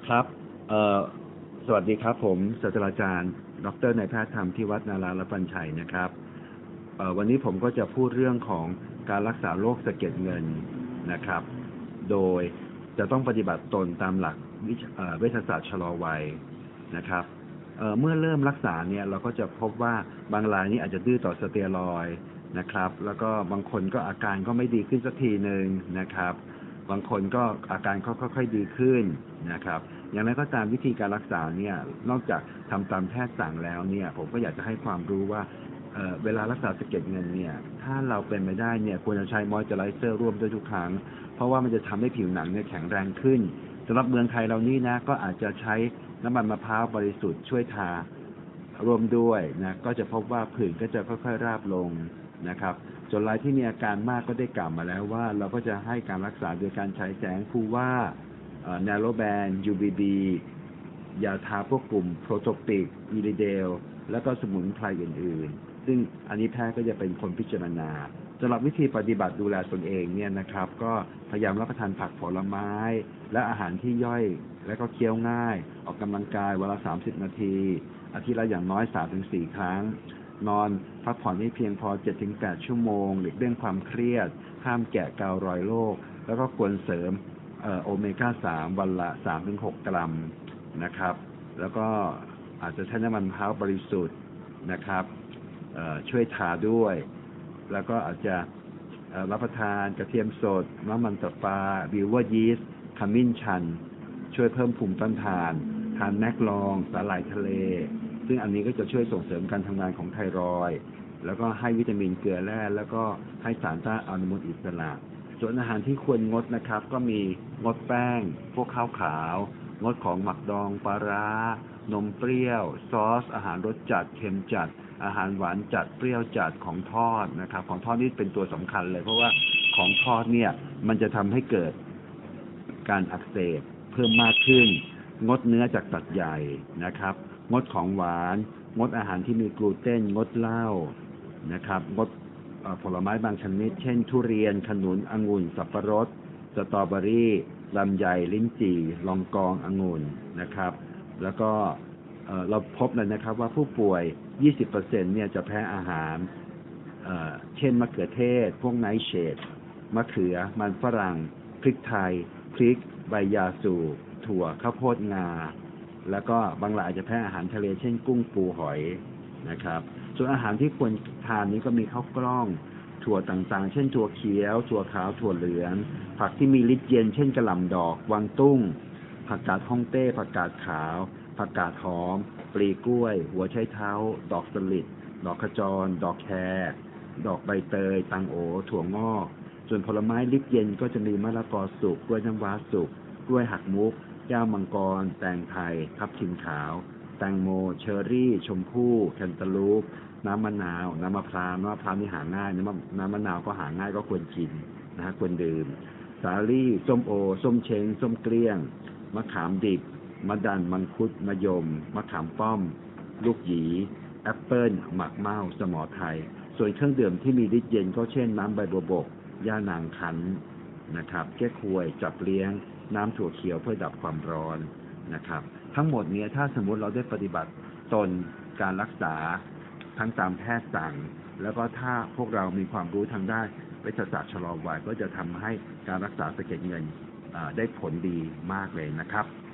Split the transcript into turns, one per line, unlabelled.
ครับสวัสดีครับผมศาสตราจารย์ดร.นายแพทย์ธรรมพิวัฒน์นาราลปัญชัยนะครับวันนี้ผมก็จะพูดเรื่องของการรักษาโรคสะเก็ดเงินนะครับโดยจะต้องปฏิบัติตนตามหลักเวชศาสตร์ชะลอวัยนะครับเมื่อเริ่มรักษาเนี่ยเราก็จะพบว่าบางรายนี้อาจจะดื้อต่อสเตียรอยด์นะครับแล้วก็บางคนก็อาการก็ไม่ดีขึ้นสักทีหนึ่งนะครับบางคนก็อาการค่อยๆดีขึ้นนะครับอย่างไรก็ตามวิธีการรักษาเนี่ยนอกจากทำตามแพทย์สั่งแล้วเนี่ยผมก็อยากจะให้ความรู้ว่าเวลารักษาสะเก็ดเงินเนี่ยถ้าเราเป็นไม่ได้เนี่ยควรจะใช้มอยเจอไรเซอร์ร่วมด้วยทุกครั้งเพราะว่ามันจะทำให้ผิวหนังเนี่ยแข็งแรงขึ้นสำหรับเมืองไทยเรานี่นะก็อาจจะใช้น้ำมันมะพร้าวบริสุทธิ์ช่วยทารวมด้วยนะก็จะพบว่าผื่นก็จะค่อยๆราบลงนะครับจนรายที่มีอาการมากก็ได้กล่าวมาแล้วว่าเราก็จะให้การรักษาโดยการใช้แสงคูว่าnarrow band UVB ยาทาพวกกลุ่มโปรโตปิกอิริเดลแล้วก็สมุนไพรอื่นๆซึ่งอันนี้แพทย์ก็จะเป็นคนพิจารณาสำหรับวิธีปฏิบัติดูแลตนเองเนี่ยนะครับก็พยายามรับประทานผักผลไม้และอาหารที่ย่อยและก็เคี้ยวง่ายออกกำลังกายวันละ30 นาทีอาทิตย์ละอย่างน้อย 3-4 ครั้งนอนพักผ่อนให้เพียงพอ 7-8 ชั่วโมงหลีกเลี่ยงความเครียดห้ามแกะเการอยโรคแล้วก็ควรเสริมโอเมก้า 3วันละ 3-6 กรัมนะครับแล้วก็อาจจะใช้น้ำมันมะพร้าวบริสุทธิ์นะครับช่วยทาด้วยแล้วก็อาจจะรับประทานกระเทียมสดน้ำมันตับปลาบิวเวอร์ยีสต์ขมิ้นชันช่วยเพิ่มภูมิต้านทานแมกลองสาหร่ายทะเลซึ่งอันนี้ก็จะช่วยส่งเสริมการทำงานของไทรอยด์แล้วก็ให้วิตามินเกลือแร่แล้วก็ให้สารต้านอนุมูลอิสระส่วนอาหารที่ควรงดนะครับก็มีงดแป้งพวกข้าวขาวงดของหมักดองปลาร้านมเปรี้ยวซอสอาหารรสจัดเค็มจัดอาหารหวานจัดเปรี้ยวจัดของทอดนะครับของทอดนี่เป็นตัวสำคัญเลยเพราะว่าของทอดเนี่ยมันจะทำให้เกิดการอักเสบเพิ่มมากขึ้นงดเนื้อจากสัตว์ใหญ่นะครับงดของหวานงดอาหารที่มีกลูเตนงดเหล้านะครับงดผลไม้บางชนิดเช่นทุเรียนขนุนองุ่นสับปะรดสตรอเบอรี่ลำไยลิ้นจี่ลองกององุ่นนะครับแล้วก็เราพบเลยนะครับว่าผู้ป่วย 20% เนี่ยจะแพ้อาหารเช่นมะเขือเทศพวกไนท์เชดมะเขือมันฝรั่งพริกไทยพริกใบยาสูบถั่วข้าวโพดงาแล้วก็บางรายอาจจะแพ้อาหารทะเลเช่นกุ้งปูหอยนะครับส่วนอาหารที่ควรทานนี้ก็มีข้าวกล้องถั่วต่างๆเช่นถั่วเขียวถั่วขาวถั่วเหลืองผักที่มีฤทธิ์เย็นเช่นกะหล่ำดอกกวางตุ้งผักกาดฮ่องเต้ผักกาดขาวผักกาดหอมปลีกล้วยหัวไชเท้าดอกสลิดดอกขจรดอกแครดอกใบเตยตังโอถั่วงอกส่วนผลไม้ฤทธิ์เย็นก็จะมีมะละกอสุกกล้วยน้ำว้าสุกกล้วยหักมุกแก้วมังกรแตงไทยทับทิมขาวแตงโมเชอร์รี่ชมพู่แคนตาลูปน้ำมะนาวน้ำมะพร้าวนี่หาง่ายน้ำมะนาวก็หาง่ายก็ควรกินนะควรดื่มสาลี่ส้มโอส้มเช้งส้มเกลี้ยงมะขามดิบมะดันมังคุดมะยมมะขามป้อมลูกหยีแอปเปิ้ลหมากเม่าสมอไทยส่วนเครื่องดื่มที่มีฤทธิ์เย็นก็เช่นน้ำใบบัวบกย่านางขันนะครับแก้ควยจับเลี้ยงน้ำถั่วเขียวเพื่อดับความร้อนนะครับทั้งหมดนี้ถ้าสมมุติเราได้ปฏิบัติตนการรักษาทั้งตามแพทย์สั่งแล้วก็ถ้าพวกเรามีความรู้ทางด้านเวชศาสตร์ชะลอวัยก็จะทำให้การรักษาสะเก็ดเงินได้ผลดีมากเลยนะครับ